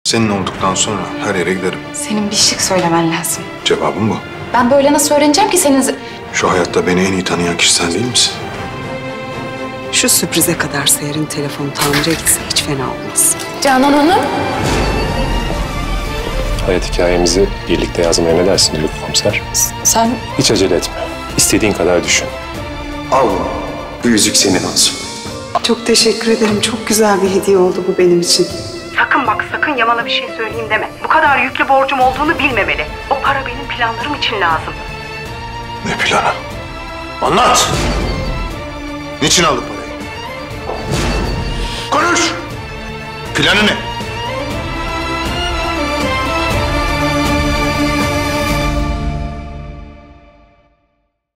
Senin olduktan sonra her yere giderim. Senin bir şık söylemen lazım. Cevabım bu. Ben böyle nasıl öğreneceğim ki senin... Şu hayatta beni en iyi tanıyan kişi sen değil misin? Şu sürprize kadar Seher'in telefonu tamire gitse hiç fena olmaz. Canan Hanım. Hayat hikayemizi birlikte yazmaya ne dersin Haluk Komiser? Sen... Hiç acele etme. İstediğin kadar düşün. Al bunu. Bu yüzük senin olsun. Çok teşekkür ederim. Çok güzel bir hediye oldu bu benim için. Sakın bak sakın Yaman'a bir şey söyleyeyim deme. Bu kadar yüklü borcum olduğunu bilmemeli. O para benim planlarım için lazım. Ne planı? Anlat! Niçin aldı parayı? Konuş! Planı ne?